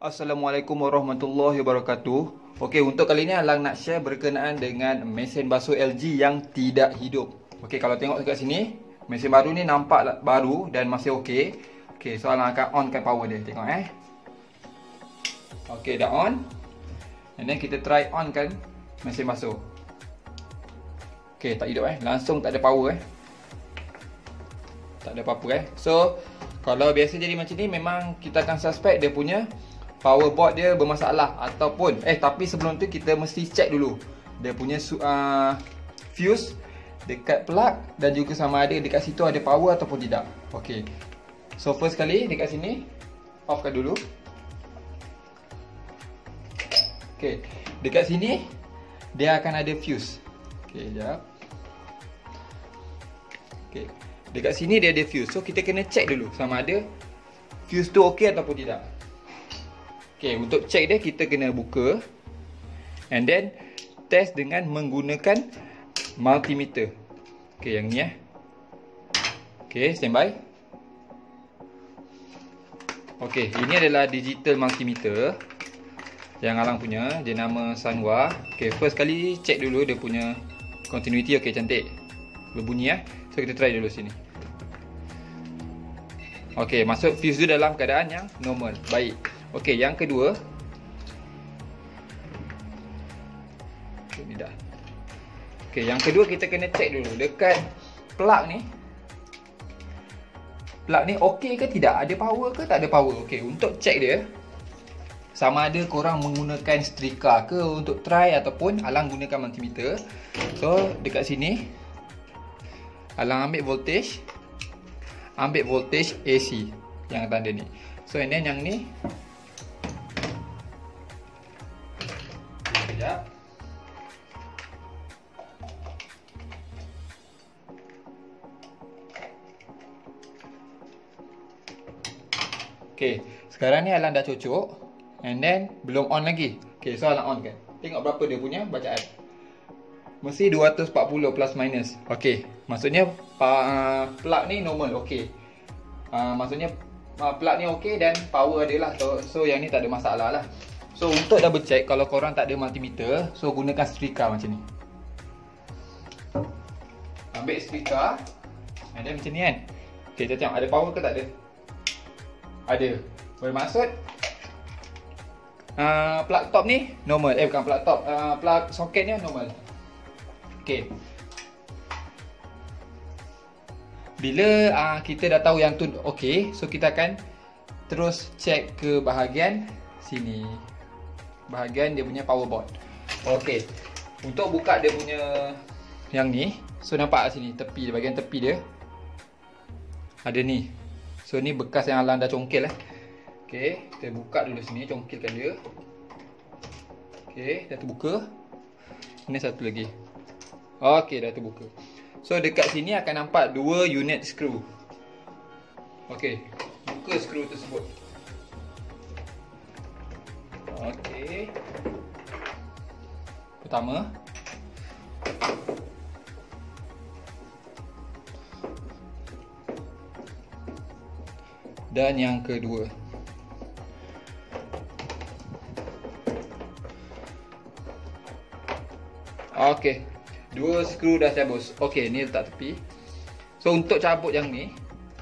Assalamualaikum warahmatullahi wabarakatuh. Okey, untuk kali ni Alang nak share berkenaan dengan mesin basuh LG yang tidak hidup. Okey, kalau tengok dekat sini, mesin baru ni nampak baru dan masih okey. Okey, so Alang akan onkan power dia. Tengok Okey, dah on. And then kita try on kan mesin basuh. Okey, tak hidup langsung tak ada power Tak ada apa-apa So, kalau biasa jadi macam ni memang kita akan suspect dia punya power board dia bermasalah ataupun tapi sebelum tu kita mesti check dulu dia punya fuse dekat plug dan juga sama ada dekat situ ada power ataupun tidak. Okey. So first kali dekat sini offkan dulu. Okey. Dekat sini dia akan ada fuse. Okey, jap. Okey. Dekat sini dia ada fuse. So kita kena check dulu sama ada fuse tu okey ataupun tidak. Okay, untuk check dia kita kena buka and then test dengan menggunakan multimeter. Okay, yang ni Okay, standby. Okay, ini adalah digital multimeter yang Alang punya. Dia nama Sanwa. Okay, first kali check dulu dia punya continuity. Okay, cantik berbunyi So kita try dulu sini. Okay, masuk fuse tu dalam keadaan yang normal. Baik. Okey, yang kedua. Ini dah. Okey, yang kedua kita kena check dulu dekat plug ni. Plug ni okey ke tidak? Ada power ke tak ada power? Okey, untuk check dia sama ada korang menggunakan setrika ke untuk try ataupun Alang gunakan multimeter. So, dekat sini Alang ambil voltage. Ambil voltage AC yang tanda ni. So, and then yang ni sekejap. Okay, sekarang ni Alang dah cocok and then belum on lagi. Okay, so Alang on kan. Tengok berapa dia punya bacaan. Mesti 240 plus minus. Okay, maksudnya plug ni normal. Okay, maksudnya plug ni okey dan power ada lah. So yang ni tak ada masalah lah. So untuk double check kalau korang tak ada multimeter, so gunakan setrika macam ni. Ambil setrika and then macam ni kan. Okay, kita tengok ada power ke tak ada. Ada. Bermaksud plug top ni normal. Bukan plug top, plug soket ni normal. Okay. Bila kita dah tahu yang tu okey, so kita akan terus check ke bahagian sini. Bahagian dia punya power board. Okey. Untuk buka dia punya yang ni, so nampak kat sini tepi, bahagian tepi dia ada ni. So ni bekas yang Alang dah congkel Okey, kita buka dulu sini, congkelkan dia. Okey, dah terbuka. Ini satu lagi. Okey, dah terbuka. So dekat sini akan nampak dua unit skru. Okey, buka skru tersebut. Okey. Pertama. Dan yang kedua. Okey. Dua skru dah cabut. Okey, ni letak tepi. So untuk cabut yang ni,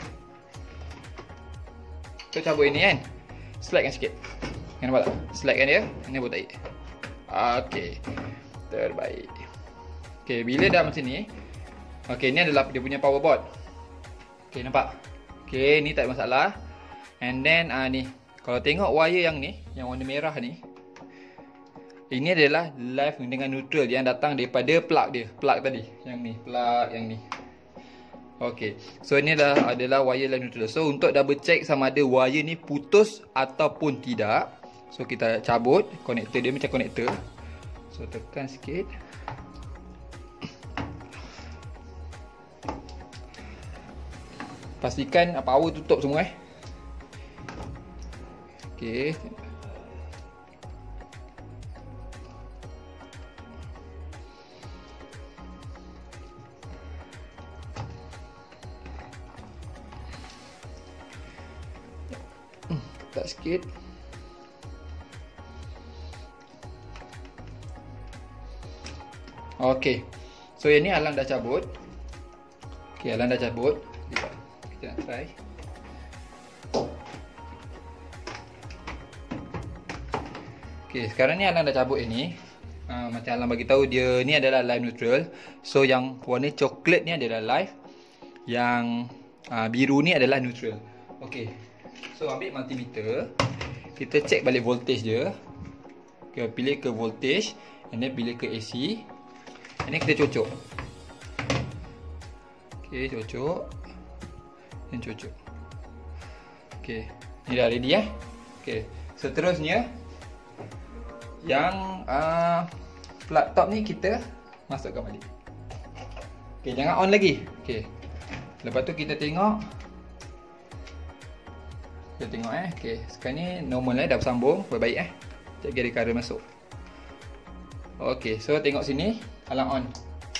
untuk cabut ini kan, slackkan sikit. Kan nampak tak? Slackkan dia. Ini buat tarik. Okey. Terbaik. Okey, bila dah macam ni, okey, ni adalah dia punya power board. Okey, nampak? Okey, ni tak ada masalah. And then ni, kalau tengok wire yang ni, yang warna merah ni, ini adalah live dengan neutral yang datang daripada plug dia. Plug tadi, yang ni, plug yang ni. Okey, so ini adalah wire live neutral. So untuk double check sama ada wire ni putus ataupun tidak, so kita cabut konektor dia macam konektor. So tekan sikit. Pastikan power tutup semua Okey. Tak sikit. Okey. So yang ni alang dah cabut. Okey, alang dah cabut. Kita nak try. Okey, sekarang ni alang dah cabut ini. Macam alang bagi tahu dia ni adalah live neutral. So yang warna coklat ni adalah live. Yang biru ni adalah neutral. Okey. So ambil multimeter. Kita check balik voltage dia. Okay, pilih ke voltage, and then pilih ke AC. And then kita cocok. Okey, cocok. Dan cocok. Okey, ni dah ready Okey, seterusnya yang plug top ni kita masukkan balik. Okey, jangan on lagi. Okey. Lepas tu kita tengok. Kita tengok Okey, sekarang ni normal dah bersambung baik-baik Sekejap lagi ada current masuk. Okey, so tengok sini alarm on.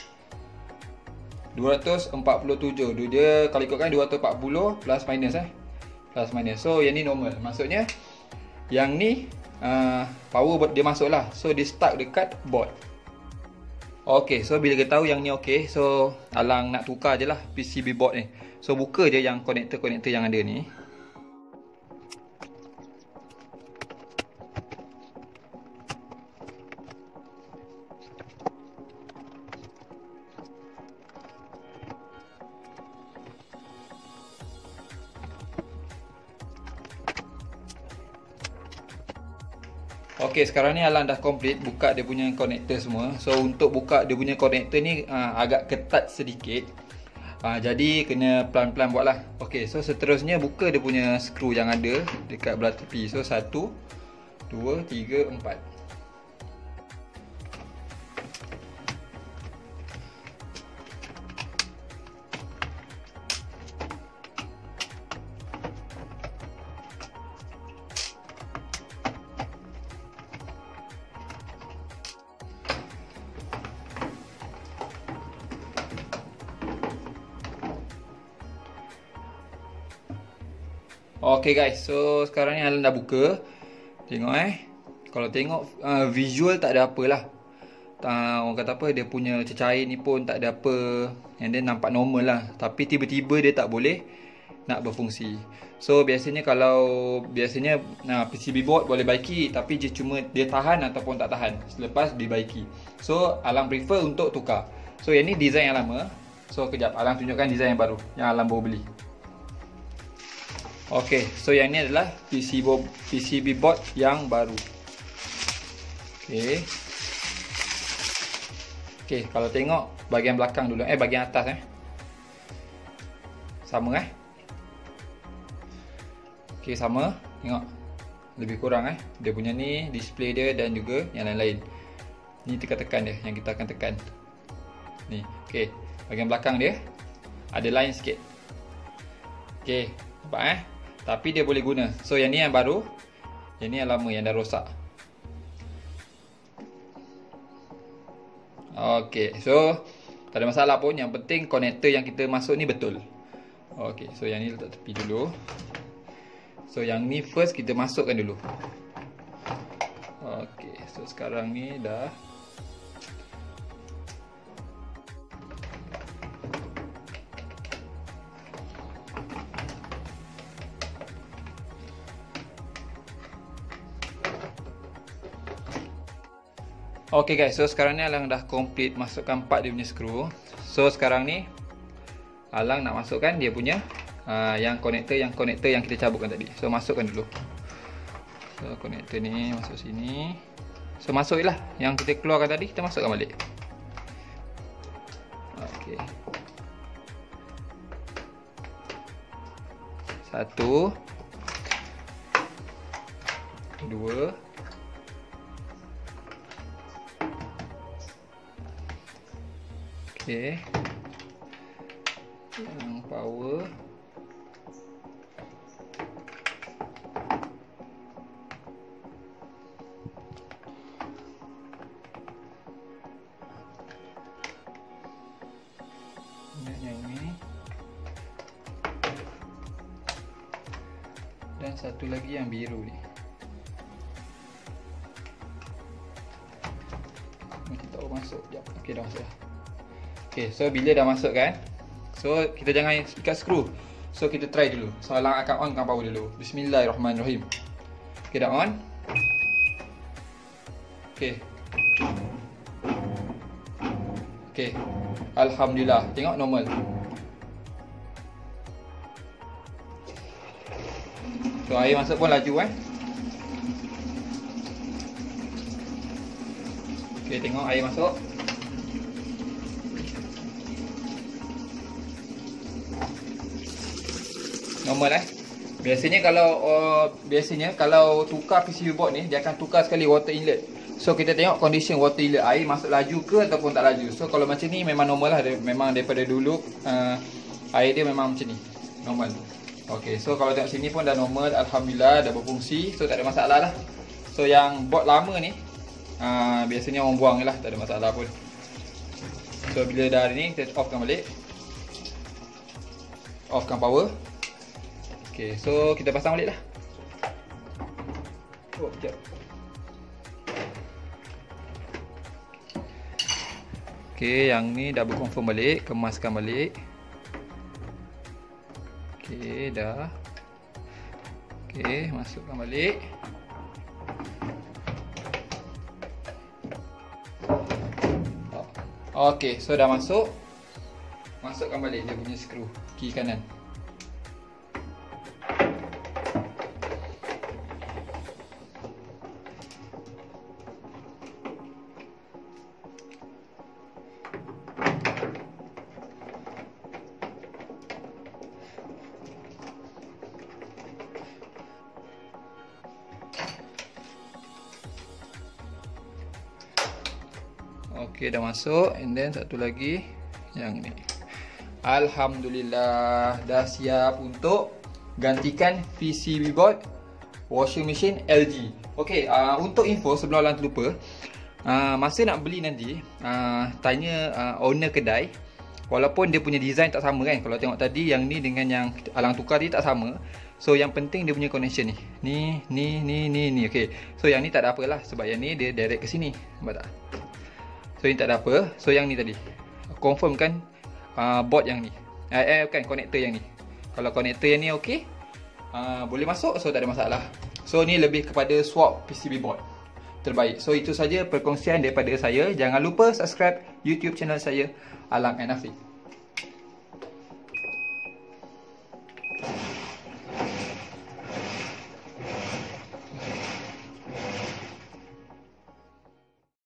247. Dia kalau ikutkan 240 plus minus Plus minus. So yang ni normal. Maksudnya yang ni power dia masuk lah. So dia stuck dekat board. Okey, so bila kita tahu yang ni okey, so alang nak tukar je lah PCB board ni. So buka je yang konektor-konektor yang ada ni. Okey, sekarang ni alang dah complete buka dia punya konektor semua. So untuk buka dia punya konektor ni agak ketat sedikit. Jadi kena pelan-pelan buat lah. Okey, so seterusnya buka dia punya skru yang ada dekat belah tepi. So 1, 2, 3, 4. Okay guys, so sekarang ni alang dah buka. Tengok kalau tengok visual tak ada apalah. Orang kata apa, dia punya cecair ni pun tak ada apa. And then nampak normal lah. Tapi tiba-tiba dia tak boleh nak berfungsi. So biasanya PCB board boleh baiki, tapi dia cuma dia tahan ataupun tak tahan selepas dibaiki. So alang prefer untuk tukar. So yang ni design yang lama. So kejap alang tunjukkan design yang baru yang alang baru beli. Okey, so yang ni adalah PCB board yang baru. Okey. Okey, kalau tengok bahagian belakang dulu, bahagian atas sama Okey, sama. Tengok. Lebih kurang dia punya ni display dia dan juga yang lain-lain. Ni tekan-tekan dia yang kita akan tekan. Ni. Okey, bahagian belakang dia ada line sikit. Okey, nampak tapi dia boleh guna. So yang ni yang baru, yang ni yang lama yang dah rosak. Okey, so tak ada masalah pun. Yang penting konektor yang kita masuk ni betul. Okey, so yang ni letak tepi dulu. So yang ni first kita masukkan dulu. Okey, so sekarang ni dah. Okey guys, so sekarang ni alang dah complete masukkan part dia punya skru. So sekarang ni alang nak masukkan dia punya yang konektor yang kita cabutkan tadi. So masukkan dulu. So konektor ni masuk sini. So masuklah yang kita keluarkan tadi, kita masukkan balik. Okey. 1 2 Okey. Yang power. Yang ni. Dan satu lagi yang biru ni. Kita tahu masuk jap. Okay, dah masuk dah. Okay, so bila dah masuk kan, so kita jangan ikat skru. So kita try dulu. So Alang akan on kan power dulu. Bismillahirrahmanirrahim. Okay, dah on. Okay. Okay, Alhamdulillah. Tengok normal. So air masuk pun laju kan. Okay, tengok air masuk. Normal biasanya kalau tukar PCB board ni, dia akan tukar sekali water inlet. So kita tengok condition water inlet, air masuk laju ke ataupun tak laju. So kalau macam ni memang normal lah, memang daripada dulu air dia memang macam ni, normal. Okay, so kalau tengok sini pun dah normal, Alhamdulillah, dah berfungsi. So tak ada masalah lah. So yang board lama ni biasanya orang buang je lah, tak ada masalah pun. So bila dah ni, kita offkan balik, offkan power. Okay, so kita pasang balik lah. Oh, sekejap. Okay, yang ni dah berkonfirm balik, kemaskan balik. Okay, dah. Okay, masukkan balik. Okay, so dah masuk. Masukkan balik dia punya skru kiri kanan. Okay, dah masuk. And then satu lagi yang ni. Alhamdulillah, dah siap untuk gantikan PCB board washing machine LG. Okay, untuk info sebelum Alang terlupa, masa nak beli nanti, tanya owner kedai. Walaupun dia punya design tak sama kan. Kalau tengok tadi yang ni dengan yang Alang tukar tadi tak sama. So yang penting dia punya connection ni. Ni. Okay, so yang ni tak ada apalah, sebab yang ni dia direct ke sini. Nampak tak? So ini tak ada apa. So yang ni tadi confirm kan board yang ni, bukan, konektor yang ni. Kalau konektor yang ni okey, boleh masuk, so tak ada masalah. So ni lebih kepada swap PCB board terbaik. So itu saja perkongsian daripada saya. Jangan lupa subscribe YouTube channel saya, Alang and Afiq.